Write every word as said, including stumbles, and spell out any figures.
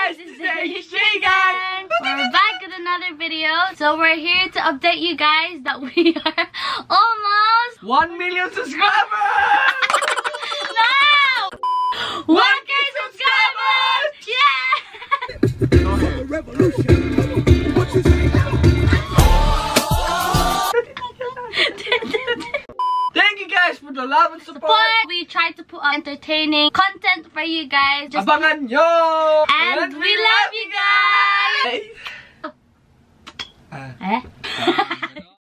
guys, this is Shay Gang. We're back with another video. So we're here to update you guys that we are almost one million subscribers. No! one K subscribers! Yeah! Revolution. What you say now? Thank you guys for the love and support. But we try to put out entertaining content for you guys. Just Abangan nyo! And we love you guys! Ah. Eh?